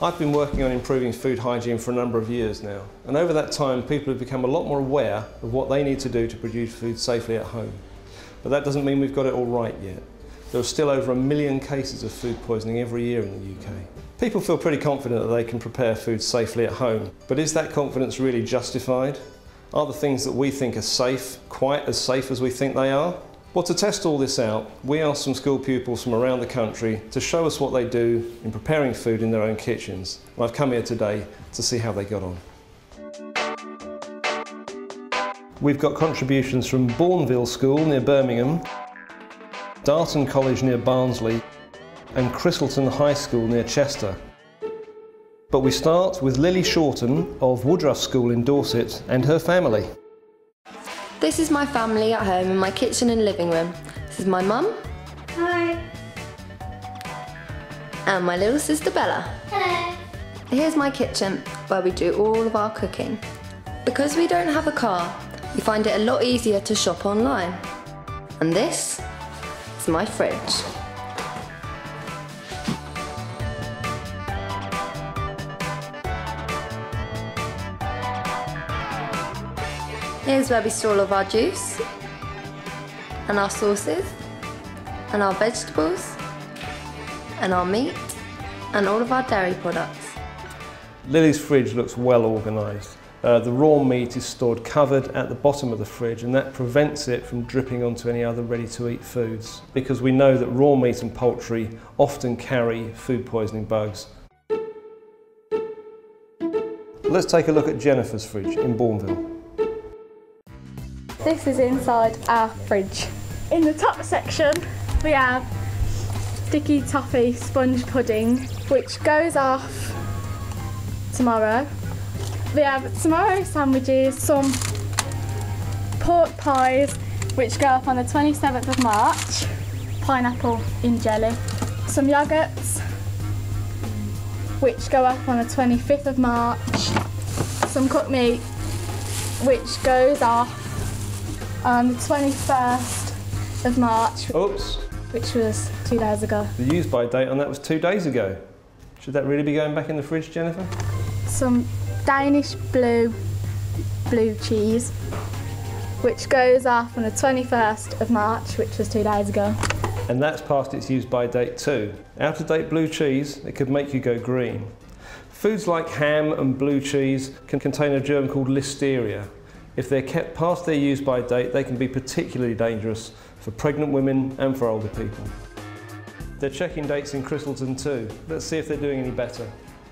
I've been working on improving food hygiene for a number of years now, and over that time people have become a lot more aware of what they need to do to produce food safely at home. But that doesn't mean we've got it all right yet. There are still over 1 million cases of food poisoning every year in the UK. People feel pretty confident that they can prepare food safely at home, but is that confidence really justified? Are the things that we think are safe quite as safe as we think they are? Well, to test all this out, we asked some school pupils from around the country to show us what they do in preparing food in their own kitchens. And I've come here today to see how they got on. We've got contributions from Bourneville School near Birmingham, Darton College near Barnsley, and Christleton High School near Chester. But we start with Lily Shorten of Woodruff School in Dorset and her family. This is my family at home in my kitchen and living room. This is my mum. Hi. And my little sister Bella. Hello. Here's my kitchen where we do all of our cooking. Because we don't have a car, we find it a lot easier to shop online. And this is my fridge. Here's where we store all of our juice, and our sauces, and our vegetables, and our meat, and all of our dairy products. Lily's fridge looks well organised. The raw meat is stored covered at the bottom of the fridge, and that prevents it from dripping onto any other ready-to-eat foods, because we know that raw meat and poultry often carry food poisoning bugs. Let's take a look at Jennifer's fridge in Bourneville. This is inside our fridge. In the top section we have sticky toffee sponge pudding, which goes off tomorrow. We have tomorrow sandwiches, some pork pies which go off on the 27th of March, pineapple in jelly, some yoghurts which go off on the 25th of March, some cooked meat which goes off on the 21st of March, Oops. which was 2 days ago. The use-by date on that was 2 days ago. Should that really be going back in the fridge, Jennifer? Some Danish blue cheese, which goes off on the 21st of March, which was 2 days ago. And that's past its use-by date too. Out-of-date blue cheese, it could make you go green. Foods like ham and blue cheese can contain a germ called listeria. If they're kept past their use-by date, they can be particularly dangerous for pregnant women and for older people. They're checking dates in Christleton too. Let's see if they're doing any better.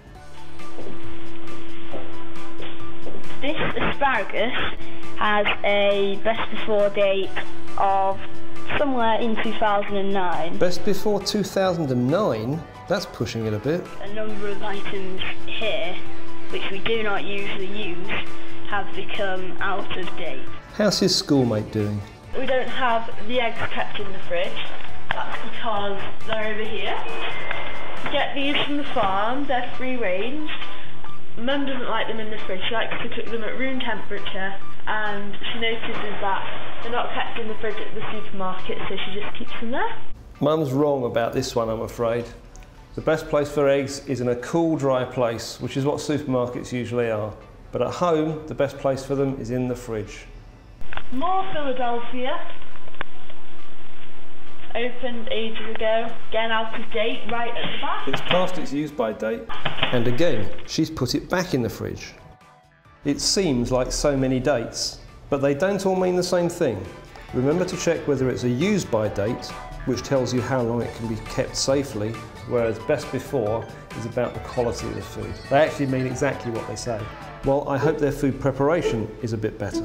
This asparagus has a best before date of somewhere in 2009. Best before 2009? That's pushing it a bit. A number of items here, which we do not usually use, have become out of date. How's his schoolmate doing? We don't have the eggs kept in the fridge. That's because they're over here. We get these from the farm, they're free range. Mum doesn't like them in the fridge, she likes to cook them at room temperature, and she notices that they're not kept in the fridge at the supermarket, so she just keeps them there. Mum's wrong about this one, I'm afraid. The best place for eggs is in a cool, dry place, which is what supermarkets usually are. But at home, the best place for them is in the fridge. More Philadelphia. Opened ages ago, again out of date, right at the back. It's past its use-by date, and again, she's put it back in the fridge. It seems like so many dates, but they don't all mean the same thing. Remember to check whether it's a use-by date, which tells you how long it can be kept safely, whereas best before is about the quality of the food. They actually mean exactly what they say. Well, I hope their food preparation is a bit better.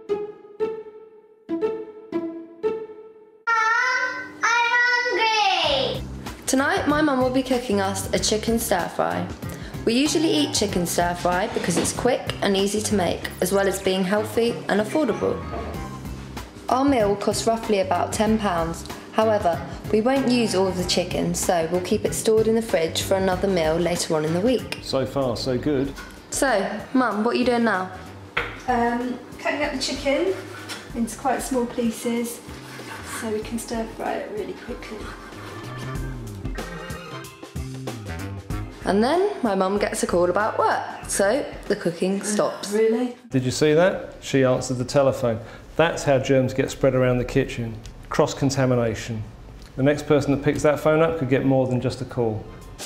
Tonight my mum will be cooking us a chicken stir fry. We usually eat chicken stir fry because it's quick and easy to make, as well as being healthy and affordable. Our meal costs roughly about £10. However, we won't use all of the chicken, so we'll keep it stored in the fridge for another meal later on in the week. So far, so good. So, Mum, what are you doing now? Cutting up the chicken into quite small pieces so we can stir fry it really quickly. And then my mum gets a call about work, so the cooking stops. Really? Did you see that? She answered the telephone. That's how germs get spread around the kitchen. Cross-contamination. The next person that picks that phone up could get more than just a call.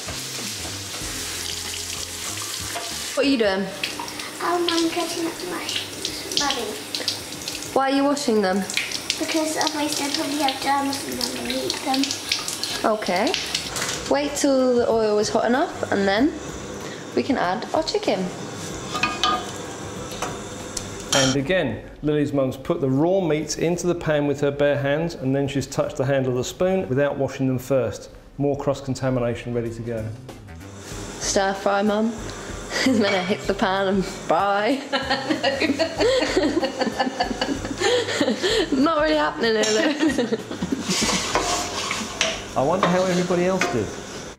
What are you doing? I'm cutting up my bunny Why are you washing them? because otherwise they probably have germs and I'm going to eat them. Okay. Wait till the oil is hot enough and then we can add our chicken. And again, Lily's mum's put the raw meats into the pan with her bare hands and then she's touched the handle of the spoon without washing them first. More cross-contamination ready to go. Stir fry, Mum. And then I hit the pan and fry. Not really happening here though. I wonder how everybody else did.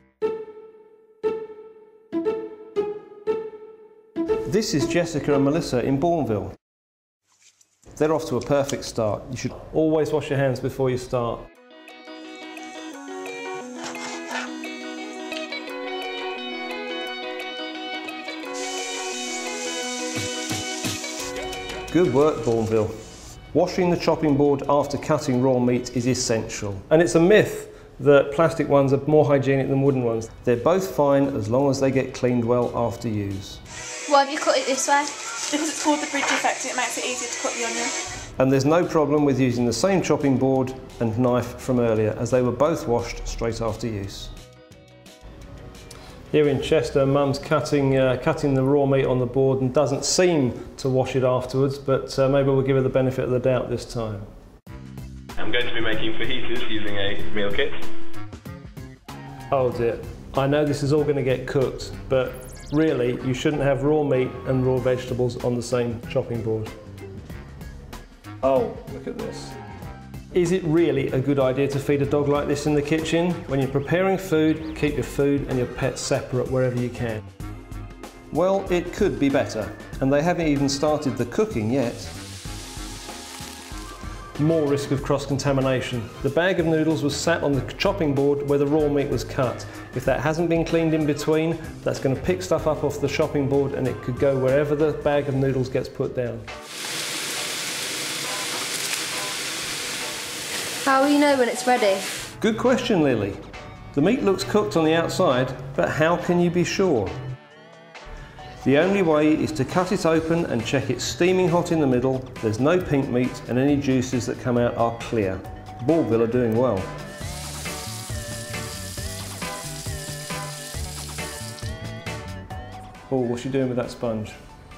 This is Jessica and Melissa in Bourneville. They're off to a perfect start. You should always wash your hands before you start. Good work, Bourneville. Washing the chopping board after cutting raw meat is essential. And it's a myth that plastic ones are more hygienic than wooden ones. They're both fine as long as they get cleaned well after use. Why have you cut it this way? Because it's called the bridge effect and it makes it easier to cut the onion. And there's no problem with using the same chopping board and knife from earlier, as they were both washed straight after use. Here in Chester, Mum's cutting the raw meat on the board and doesn't seem to wash it afterwards, but maybe we'll give her the benefit of the doubt this time. I'm going to be making fajitas using a meal kit. Oh dear, I know this is all going to get cooked, but really you shouldn't have raw meat and raw vegetables on the same chopping board. Oh, look at this. Is it really a good idea to feed a dog like this in the kitchen? When you're preparing food, keep your food and your pets separate wherever you can. Well, it could be better, and they haven't even started the cooking yet. More risk of cross-contamination. The bag of noodles was sat on the chopping board where the raw meat was cut. If that hasn't been cleaned in between, that's going to pick stuff up off the chopping board and it could go wherever the bag of noodles gets put down. How will you know when it's ready? Good question, Lily. The meat looks cooked on the outside, but how can you be sure? The only way is to cut it open and check it's steaming hot in the middle, there's no pink meat and any juices that come out are clear. Bourneville are doing well. Oh, what's she doing with that sponge?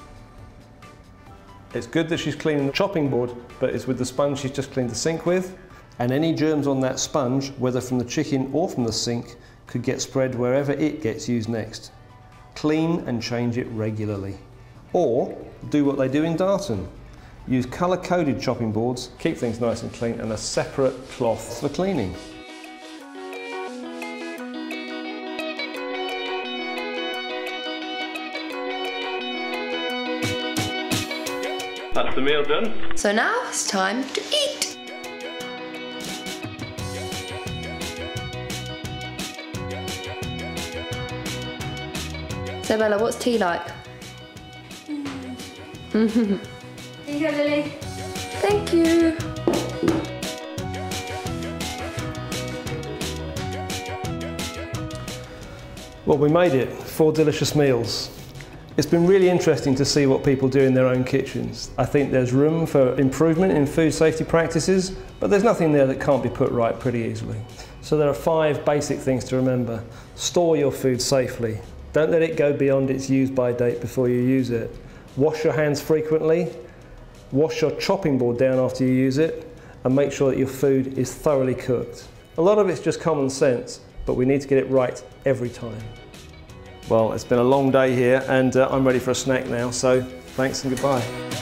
It's good that she's cleaning the chopping board, but it's with the sponge she's just cleaned the sink with. And any germs on that sponge, whether from the chicken or from the sink, could get spread wherever it gets used next. Clean and change it regularly. Or do what they do in Darton. Use colour-coded chopping boards, keep things nice and clean, and a separate cloth for cleaning. That's the meal done. So now it's time to eat. So Bella, what's tea like? Here you go, Lily. Thank you. Well, we made it. 4 delicious meals. It's been really interesting to see what people do in their own kitchens. I think there's room for improvement in food safety practices, but there's nothing there that can't be put right pretty easily. So there are 5 basic things to remember. Store your food safely. Don't let it go beyond its use-by date before you use it. Wash your hands frequently. Wash your chopping board down after you use it, and make sure that your food is thoroughly cooked. A lot of it's just common sense, but we need to get it right every time. Well, it's been a long day here, and I'm ready for a snack now, so thanks and goodbye.